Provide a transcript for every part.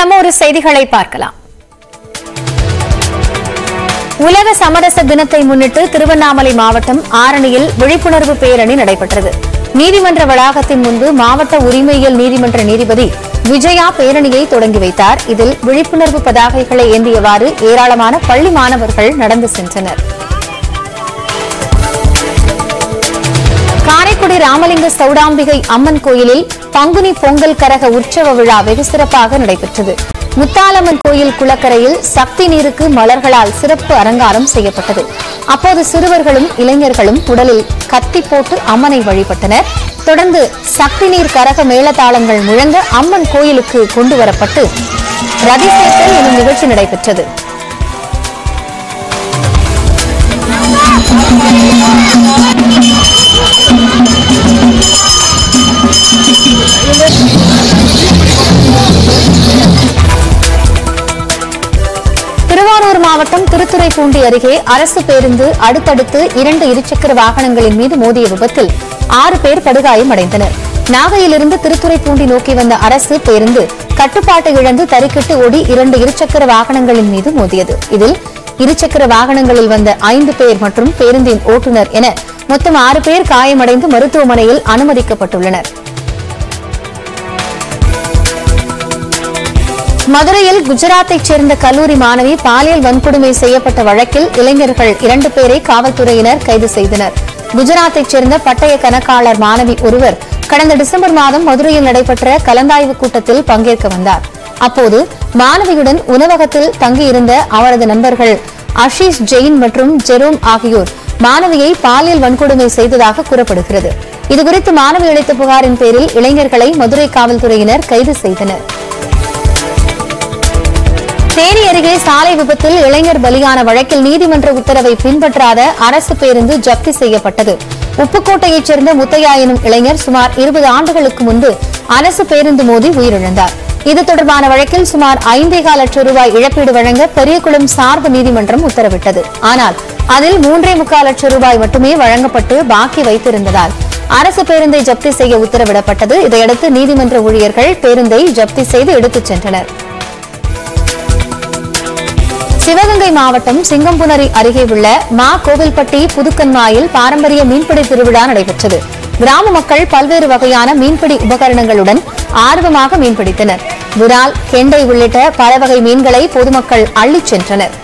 நம்ம ஒரு செய்திகளை பார்க்கலாம். உலக சமரச தினத்தை முன்னிட்டு திருவண்ணாமலை மாவட்டம் ஆரணியில் விழிப்புணர்வு பேரணி நடைபெற்றது. நீதிமன்ற வளாகத்தின் முன்பு மாவட்ட உரிமையியல் நீதிமன்ற நீதிபதி விஜயா பேரணியை தொடங்கி வைத்தார். இதில் விழிப்புணர்வு பதாகைகளை ஏந்தியவாறு ஏராளமான பள்ளி மாணவர்கள் நடந்து சென்றனர். காரைக்குடி ராமலிங்க சௌடாம்பிகை அம்மன் கோயிலில் பங்குனி பொங்கல் கரக உற்சவ விழா வெகு சிறப்பாக நடைபெற்றது. முத்தாலம்மன் கோயில் குளக்கரையில் சக்தி நீருக்கு மலர்களால் சிறப்பு அலங்காரம் செய்யப்பட்டது. அப்போது சிறுவர்களும் இளைஞர்களும் உடலில் கத்தி போட்டு அம்மனை வழிபட்டனர். தொடர்ந்து சக்தி நீர் கரக மேளதாளங்கள் முழங்க அம்மன் கோயிலுக்கு கொண்டுவரப்பட்டு ரதிசேர்த்தல் எனும் நிகழ்ச்சி நடைபெற்றது. திருவாரூர் மாவட்டம் திருத்துறைப்பூண்டி அருகே அரசு பேருந்து அடுத்தடுத்து 2 இருசக்கர வாகனங்களின் மீது மோதிய விபத்தில் 6 பேர் படுகாயமடைந்தனர். நாகையிலிருந்து திருத்துறைப்பூண்டி நோக்கி வந்த அரசு பேருந்து கட்டுப்பாட்டை இழந்து தறிக்கிட்டு ஓடி 2 இருசக்கர வாகனங்களின் மீது மோதியது. இதில் இருசக்கர வாகனங்களில் வந்த 5 பேர் மற்றும் பேருந்தின் ஓட்டுநர் என மொத்தம் 6 பேர் காயமடைந்து மருத்துவமனையில் அனுமதிக்கப்பட்டுள்ளனர். மதுரையில் குஜராத்தைச் சேர்ந்த கல்லூரி மாணவி பாலியல் வன்கொடுமை செய்யப்பட்ட வழக்கில் இளைஞர்கள் 2 பேரை காவல்துறையினர் கைது செய்தனர். குஜராத்தைச் சேர்ந்த பட்டய கணக்காளர் மாணவி ஒருவர் கடந்த டிசம்பர் மாதம் மதுரையில் நடைபெற்ற கலந்தாய்வு கூட்டத்தில் பங்கேற்க வந்தார். அப்போது மாணவியுடன் உணவகத்தில் தங்கியிருந்த அவரது நண்பர்கள் ஆஷிஷ் ஜெயின் மற்றும் ஜெரோம் ஆகியோர் மாணவியை பாலியல் வன்கொடுமை செய்ததாக கூறப்படுகிறது. இதுகுறித்து மாணவி அளித்த புகாரின் பேரில் இளைஞர்களை மதுரை காவல்துறையினர் கைது செய்தனர். தேனி அருகே சாலை விபத்தில் இளைஞர் பலியான வழக்கில் நீதிமன்ற உத்தரவை பின்பற்றாத அரசு பேருந்து ஜப்தி செய்யப்பட்டது. உப்புக்கோட்டையைச் சேர்ந்த முத்தையா எனும் இளைஞர் சுமார் 20 ஆண்டுகளுக்கு முன்பு அரசு பேருந்து மோதி உயிரிழந்தார். இது தொடர்பான வழக்கில் சுமார் 5.25 லட்சம் ரூபாய் இழப்பீடு வழங்க பெரியகுளம் சார்பு நீதிமன்றம் உத்தரவிட்டது. ஆனால் அதில் 3.25 லட்சம் ரூபாய் மட்டுமே வழங்கப்பட்டு பாக்கி வைத்திருந்ததால் அரசு பேருந்தை ஜப்தி செய்ய உத்தரவிடப்பட்டது. இதையடுத்து நீதிமன்ற ஊழியர்கள் பேருந்தை ஜப்தி செய்து எடுத்துச் சென்றனர். சிவகங்கை மாவட்டம் சிங்கம்புணரி அருகே உள்ள மா கோவில்பட்டி புதுக்கன்மாயில் பாரம்பரிய மீன்பிடி திருவிழா நடைபெற்றது. கிராம மக்கள் பல்வேறு வகையான மீன்பிடி உபகரணங்களுடன் ஆர்வமாக மீன்பிடித்தனர். விரால், கெண்டை உள்ளிட்ட பல வகை மீன்களை பொதுமக்கள் அள்ளிச் சென்றனர்.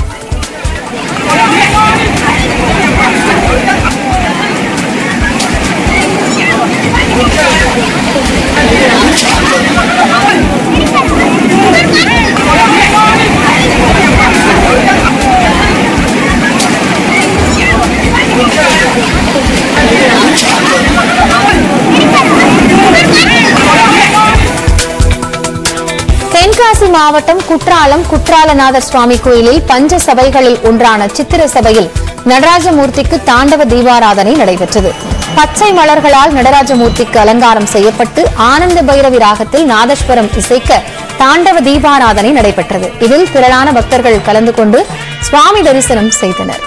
தென்காசி மாவட்டம் குற்றாலம் குற்றாலநாதர் சுவாமி கோயிலில் பஞ்ச சபைகளில் ஒன்றான சித்திர சபையில் நடராஜமூர்த்திக்கு தாண்டவ தீபாராதனை நடைபெற்றது. பச்சை மலர்களால் நடராஜமூர்த்திக்கு அலங்காரம் செய்யப்பட்டு ஆனந்த பைரவி ராகத்தில் நாதஸ்வரம் இசைக்க தாண்டவ தீபாராதனை நடைபெற்றது. இதில் திரளான பக்தர்கள் கலந்து கொண்டு சுவாமி தரிசனம் செய்தனர்.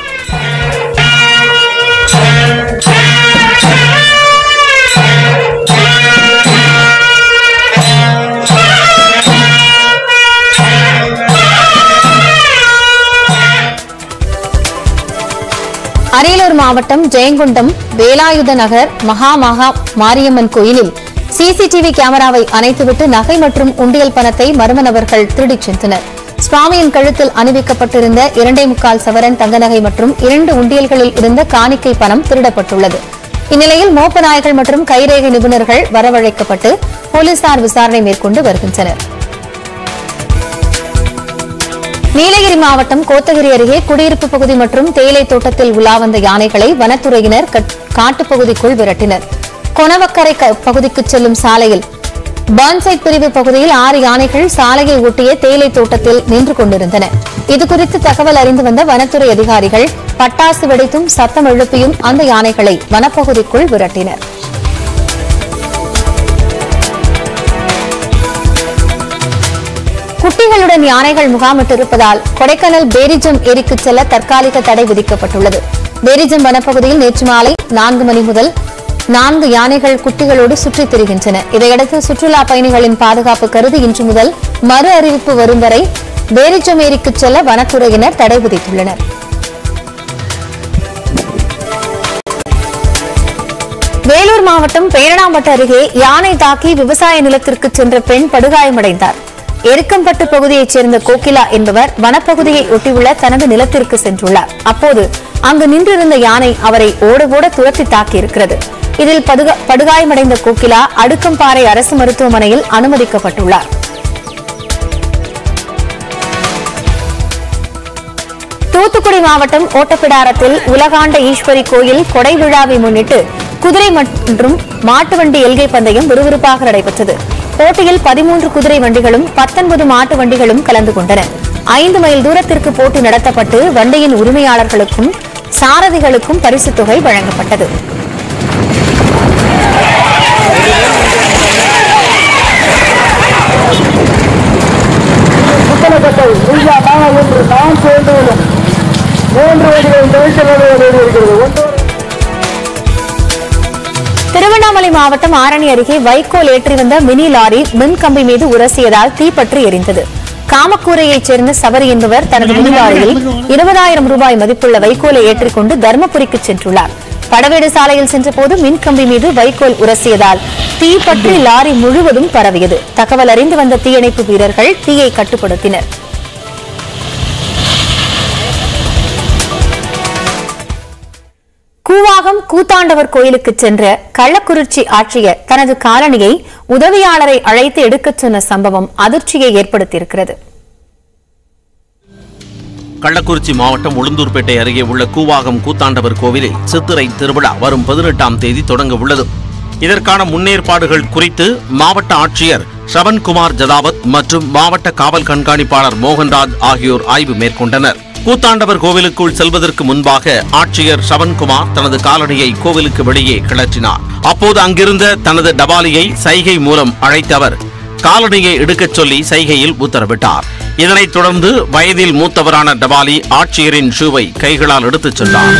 அரியலூர் மாவட்டம் ஜெயங்கொண்டம் வேலாயுத நகர் மகா மாரியம்மன் கோயிலில் சிசிடிவி கேமராவை அணைத்துவிட்டு நகை மற்றும் உண்டியல் பணத்தை மர்ம நபர்கள் திருடிச் சென்றனர். சுவாமியின் கழுத்தில் அணிவிக்கப்பட்டிருந்த 2.25 சவரன் தங்க நகை மற்றும் 2 உண்டியல்களில் இருந்த காணிக்கை பணம் திருடப்பட்டுள்ளது. இந்நிலையில் மோப்ப நாய்கள் மற்றும் கைரேகை நிபுணர்கள் வரவழைக்கப்பட்டு போலீசார் விசாரணை மேற்கொண்டு வருகின்றனர். நீலகிரி மாவட்டம் கோத்தகிரி அருகே குடியிருப்பு பகுதி மற்றும் தேயிலை தோட்டத்தில் உலா வந்த யானைகளை வனத்துறையினர் காட்டுப்பகுதிக்குள் விரட்டினர். கொணவக்கரை பகுதிக்கு செல்லும் சாலையில் பர்ன்சைட் பிரிவு பகுதியில் 6 யானைகள் சாலையை ஒட்டிய தேயிலை தோட்டத்தில் நின்று கொண்டிருந்தன. இதுகுறித்து தகவல் அறிந்து வந்த வனத்துறை அதிகாரிகள் பட்டாசு வெடித்தும் சத்தம் எழுப்பியும் அந்த யானைகளை வனப்பகுதிக்குள் விரட்டினர். குட்டிகளுடன் யானைகள் முகாமிட்டிருப்பதால் கொடைக்கானல் பேரிஜம் ஏரிக்கு செல்ல தற்காலிக தடை விதிக்கப்பட்டுள்ளது. பேரிஜம் வனப்பகுதியில் நேற்று மாலை 4 மணி முதல் 4 யானைகள் குட்டிகளோடு சுற்றித் திரிகின்றன. இதையடுத்து சுற்றுலா பயணிகளின் பாதுகாப்பு கருதி இன்று முதல் மறு அறிவிப்பு வரும் வரை பேரிஜமேரிக்கு செல்ல வனத்துறையினர் தடை விதித்துள்ளனர். வேலூர் மாவட்டம் பேரணாம்பட்டு அருகே யானை தாக்கி விவசாய நிலத்திற்கு சென்ற பெண் படுகாயமடைந்தார். எருக்கம்பட்டு பகுதியைச் சேர்ந்த கோகிலா என்பவர் வனப்பகுதியை ஒட்டியுள்ள தனது நிலத்திற்கு சென்றுள்ளார். அப்போது அங்கு நின்றிருந்த யானை அவரை ஓட துரத்தி தாக்கியிருக்கிறது. இதில் படுகாயமடைந்த கோகிலா அடுக்கம்பாறை அரசு மருத்துவமனையில் அனுமதிக்கப்பட்டுள்ளார். தூத்துக்குடி மாவட்டம் ஓட்டப்பிடாரத்தில் உலகாண்ட ஈஸ்வரி கோயில் கொடை விழாவை முன்னிட்டு குதிரை மற்றும் மாட்டு வண்டி எல்கை பந்தயம் விறுவிறுப்பாக நடைபெற்றது. போட்டியில் 13 குதிரை வண்டிகளும் 19 மாட்டு வண்டிகளும் கலந்து கொண்டன. 5 மைல் தூரத்திற்கு போட்டி நடத்தப்பட்டு வண்டியின் உரிமையாளர்களுக்கும் சாரதிகளுக்கும் பரிசுத் தொகை வழங்கப்பட்டது. திருவண்ணாமலை மாவட்டம் ஆரணி அருகே வைக்கோல் ஏற்றி வந்த மினி லாரி மின்கம்பி மீது உரசியதால் தீப்பற்றி எரிந்தது. காமக்கூரையைச் சேர்ந்த சபரி என்பவர் தனது மினி லாரியில் 20,000 ரூபாய் மதிப்புள்ள வைக்கோலை ஏற்றிக்கொண்டு தர்மபுரிக்கு சென்றுள்ளார். படவேடு சாலையில் சென்றபோது மின்கம்பி மீது வைக்கோல் உரசியதால் தீப்பற்றி லாரி முழுவதும் பரவியது. தகவல் அறிந்து வந்த தீயணைப்பு வீரர்கள் தீயை கட்டுப்படுத்தினர். கூவாகம் கூத்தாண்டவர் கோயிலுக்கு சென்ற கள்ளக்குறிச்சி ஆட்சியர் தனது காலணியை உதவியாளரை அழைத்து எடுக்கச் சொன்ன சம்பவம் அதிர்ச்சியை ஏற்படுத்தியிருக்கிறது. கள்ளக்குறிச்சி மாவட்டம் உளுந்தூர்பேட்டை அருகே உள்ள கூவாகம் கூத்தாண்டவர் கோவிலில் சித்திரை திருவிழா வரும் 18ஆம் தேதி தொடங்க உள்ளது. இதற்கான முன்னேற்பாடுகள் குறித்து மாவட்ட ஆட்சியர் ஸ்ரவன்குமார் ஜதாவத் மற்றும் மாவட்ட காவல் கண்காணிப்பாளர் மோகன்ராஜ் ஆகியோர் ஆய்வு மேற்கொண்டனர். கூத்தாண்டவர் கோவிலுக்குள் செல்வதற்கு முன்பாக ஆட்சியர் ஸ்ரவன்குமார் தனது காலணியை கோவிலுக்கு வெளியே கிளற்றினார். அப்போது அங்கிருந்த தனது டபாலியை சைகை மூலம் அழைத்த அவர் காலணியை எடுக்கச் சொல்லி சைகையில் உத்தரவிட்டார். இதனைத் தொடர்ந்து வயதில் மூத்தவரான டபாலி ஆட்சியரின் ஷூவை கைகளால் எடுத்துச் சென்றார்.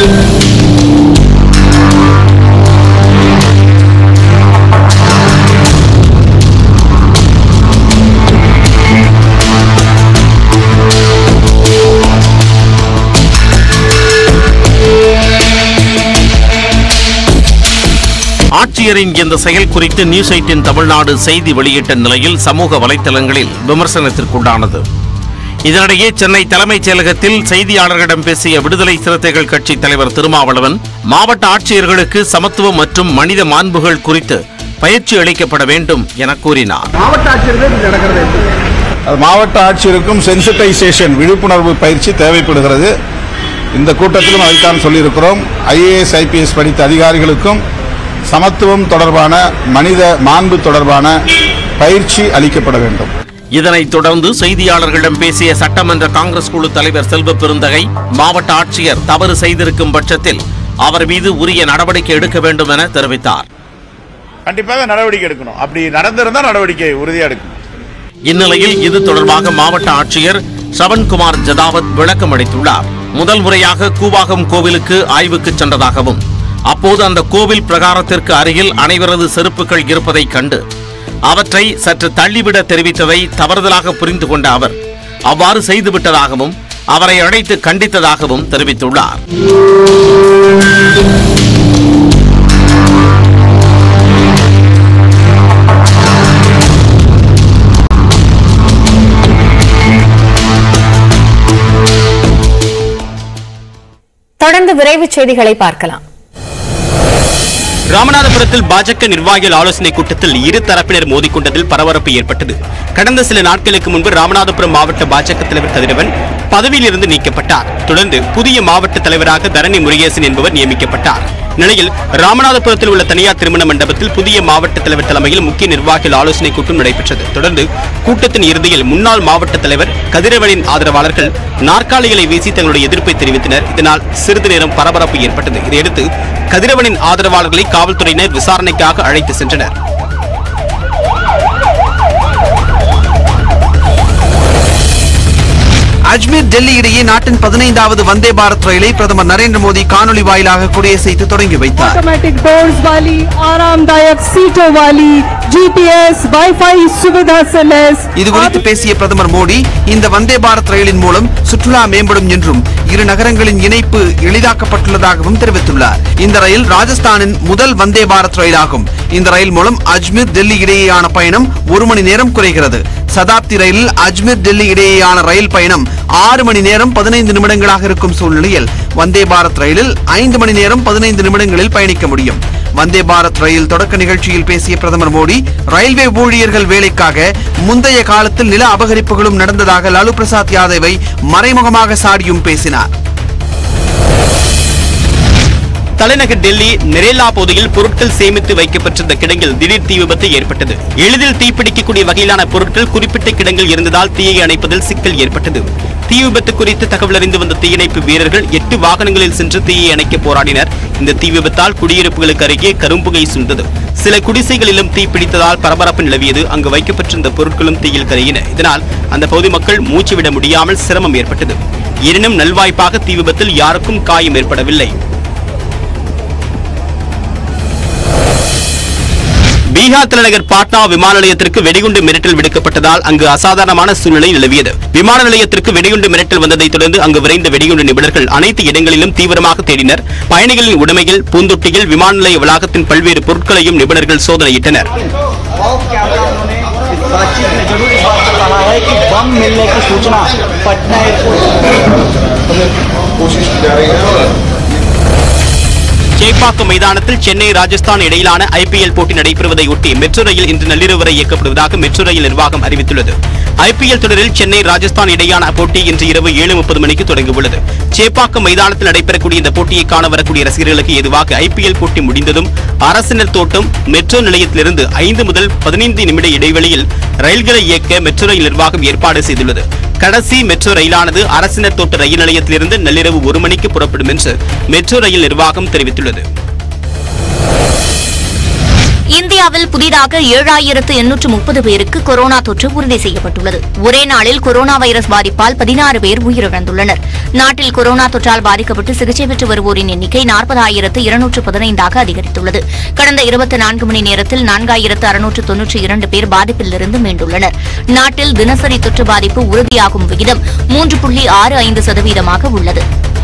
ஆட்சியரின் இந்த செயல் குறித்து News18 Tamil Nadu செய்தி வெளியிட்ட நிலையில் சமூக வலைதளங்களில் விமர்சனத்திற்குண்டானது. இதனிடையே சென்னை தலைமைச் செயலகத்தில் செய்தியாளர்களிடம் பேசிய விடுதலை சிறுத்தைகள் கட்சி தலைவர் திருமாவளவன் மாவட்ட ஆட்சியர்களுக்கு சமத்துவம் மற்றும் மனித மாண்புகள் குறித்து பயிற்சி அளிக்கப்பட வேண்டும் என கூறினார். மாவட்ட ஆட்சியருக்கும் சென்சிட்டைசேஷன் விழிப்புணர்வு பயிற்சி தேவைப்படுகிறது. இந்த கூட்டத்திலும் அதைத்தான் சொல்லியிருக்கிறோம். IAS IPS படித்த அதிகாரிகளுக்கும் சமத்துவம் தொடர்பான மனித மாண்பு தொடர்பான பயிற்சி அளிக்கப்பட வேண்டும். இதனைத் தொடர்ந்து செய்தியாளர்களிடம் பேசிய சட்டமன்ற காங்கிரஸ் குழு தலைவர் செல்வ பெருந்தகை மாவட்ட ஆட்சியர் தவறு செய்திருக்கும் பட்சத்தில் அவர் மீது உரிய நடவடிக்கை எடுக்க வேண்டும் என தெரிவித்தார். கண்டிப்பாக நடவடிக்கை எடுக்கணும். அப்படி நடந்திருந்தால் நடவடிக்கை உறுதியாக எடுக்கணும். இந்நிலையில் இது தொடர்பாக மாவட்ட ஆட்சியர் ஸ்ரவன்குமார் ஜதாவத் விளக்கம் அளித்துள்ளார். முதல் முறையாக கூவாகம் கோவிலுக்கு ஆய்வுக்கு சென்றதாகவும் அப்போது அந்த கோவில் பிரகாரத்திற்கு அருகில் அனைவரது செருப்புகள் இருப்பதை கண்டு அவற்றை சற்று தள்ளிவிட தெரிவித்ததை தவறுதலாக புரிந்து கொண்ட அவர் அவ்வாறு செய்துவிட்டதாகவும் அவரை அழைத்து கண்டித்ததாகவும் தெரிவித்துள்ளார். தொடர்ந்து விரைவுச் செய்திகளை பார்க்கலாம். ராமநாதபுரத்தில் பாஜக நிர்வாகிகள் ஆலோசனை கூட்டத்தில் இரு தரப்பினர் மோதிக்கொண்டதில் பரபரப்பு ஏற்பட்டது. கடந்த சில நாட்களுக்கு முன்பு ராமநாதபுரம் மாவட்ட பாஜக தலைவர் கதிரவன் பதவியிலிருந்து நீக்கப்பட்டார். தொடர்ந்து புதிய மாவட்ட தலைவராக தரணி முருகேசன் என்பவர் நியமிக்கப்பட்டார். நிலையில் ராமநாதபுரத்தில் உள்ள தனியார் திருமண மண்டபத்தில் புதிய மாவட்ட தலைவர் தலைமையில் முக்கிய நிர்வாகிகள் ஆலோசனை கூட்டம் நடைபெற்றது. தொடர்ந்து கூட்டத்தின் இறுதியில் முன்னாள் மாவட்ட தலைவர் கதிரவனின் ஆதரவாளர்கள் நாற்காலிகளை வீசி தங்களுடைய எதிர்ப்பை தெரிவித்தனர். இதனால் சிறிது நேரம் பரபரப்பு ஏற்பட்டது. இதையடுத்து கதிரவனின் ஆதரவாளர்களை காவல்துறையினர் விசாரணைக்காக அழைத்து சென்றனர். அஜ்மீர் டெல்லி இடையே நாட்டின் 15வது வந்தே பாரத் ரயிலை பிரதமர் நரேந்திர மோடி காணொலி வாயிலாக கொடியசைத்து தொடங்கி வைத்தார். ऑटोमेटिक डोर्स वाली, आरामदायक सीटों वाली, जीपीएस, वाईफाई सुविधा से लैस. இதுகுறித்து பேசிய பிரதமர் மோடி, இந்த வந்தே பாரத் ரயிலின் மூலம் சுற்றுலா மேம்படும் என்றும் இரு நகரங்களின் இணைப்பு எளிதாக்கப்பட்டுள்ளதாகவும் தெரிவித்துள்ளார். இந்த ரயில் ராஜஸ்தானின் முதல் வந்தே பாரத் ரயிலாகும். இந்த ரயில் மூலம் அஜ்மீர் டெல்லி இடையேயான பயணம் 1 மணி நேரம் குறைகிறது. சதாப்தி ரயிலில் அஜ்மீர் டெல்லி இடையேயான ரயில் பயணம் 6 மணி நேரம் 15 நிமிடங்களாக இருக்கும் சூழ்நிலையில் வந்தே பாரத் ரயிலில் 5 மணி நேரம் 15 நிமிடங்களில் பயணிக்க முடியும். வந்தே பாரத் ரயில் தொடக்க நிகழ்ச்சியில் பேசிய பிரதமர் மோடி, ரயில்வே ஊழியர்கள் வேலைக்காக முந்தைய காலத்தில் நில அபகரிப்புகளும் நடந்ததாக லாலு பிரசாத் யாதவை மறைமுகமாக சாடியும் பேசினார். தலைநகர் டெல்லி நெரேலா பகுதியில் பொருட்கள் சேமித்து வைக்கப்பட்டிருந்த கிடங்கில் திடீர் தீ விபத்து ஏற்பட்டது. எளிதில் தீப்பிடிக்கக்கூடிய வகையிலான பொருட்கள் குறிப்பிட்ட கிடங்கில் இருந்ததால் தீயை அணைப்பதில் சிக்கல் ஏற்பட்டது. தீ விபத்து குறித்து தகவல் அறிந்து வந்த தீயணைப்பு வீரர்கள் 8 வாகனங்களில் சென்று தீயை அணைக்க போராடினர். இந்த தீ விபத்தால் குடியிருப்புகளுக்கு அருகே கரும்புகை சூழ்ந்தது. சில குடிசைகளிலும் தீ பிடித்ததால் பரபரப்பு நிலவியது. அங்கு வைக்கப்பட்டிருந்த பொருட்களும் தீயில் கருகின. இதனால் அந்த பகுதி மக்கள் மூச்சுவிட முடியாமல் சிரமம் ஏற்பட்டது. எனினும் நல்வாய்ப்பாக தீ விபத்தில் யாருக்கும் காயம் ஏற்படவில்லை. பீகார் தலைநகர் பாட்னா விமான நிலையத்திற்கு வெடிகுண்டு மிரட்டல் விடுக்கப்பட்டதால் அங்கு அசாதாரணமான சூழ்நிலை நிலவியது. விமான நிலையத்திற்கு வெடிகுண்டு மிரட்டல் வந்ததை தொடர்ந்து அங்கு விரைந்த வெடிகுண்டு நிபுணர்கள் அனைத்து இடங்களிலும் தீவிரமாக தேடினர். பயணிகளின் உடைமைகள், பூந்தொட்டிகள், விமான நிலைய வளாகத்தின் பல்வேறு பொருட்களையும் நிபுணர்கள் சோதனையிட்டனர். சேப்பாக்கம் மைதானத்தில் சென்னை ராஜஸ்தான் இடையிலான ஐபிஎல் போட்டி நடைபெறுவதை ஒட்டி மெட்ரோ ரயில் இன்று நள்ளிரவு வரை இயக்கப்படுவதாக மெட்ரோ ரயில் நிர்வாகம் அறிவித்துள்ளது. ஐபிஎல் தொடரில் சென்னை ராஜஸ்தான் இடையான போட்டி இன்று இரவு 7:30 மணிக்கு தொடங்கவுள்ளது. சேப்பாக்கம் மைதானத்தில் நடைபெறக்கூடிய இந்த போட்டியை காண வரக்கூடிய ரசிகர்களுக்கு ஏதுவாக ஐபிஎல் போட்டி முடிந்ததும் அரசினர் தோட்டம் மெட்ரோ நிலையத்திலிருந்து 5 முதல் 15 நிமிட இடைவெளியில் ரயில்களை இயக்க மெட்ரோ ரயில் நிர்வாகம் ஏற்பாடு செய்துள்ளது. கடைசி மெட்ரோ ரயிலானது அரசினர் தோட்ட ரயில் நிலையத்திலிருந்து நள்ளிரவு 1 மணிக்கு புறப்படும் என்று மெட்ரோ ரயில் நிர்வாகம் தெரிவித்துள்ளது. இந்தியாவில் புதிதாக 7,830 பேருக்கு கொரோனா தொற்று உறுதி செய்யப்பட்டுள்ளது. ஒரே நாளில் கொரோனா வைரஸ் பாதிப்பால் 16 பேர் உயிரிழந்துள்ளனர். நாட்டில் கொரோனா தொற்றால் பாதிக்கப்பட்டு சிகிச்சை பெற்று வருவோரின் எண்ணிக்கை 40,215ஆக அதிகரித்துள்ளது. கடந்த 24 மணி நேரத்தில் 4,692 பேர் பாதிப்பிலிருந்து மீண்டுள்ளனர். நாட்டில் தினசரி தொற்று பாதிப்பு உறுதியாகும் விகிதம் 3.65% உள்ளது.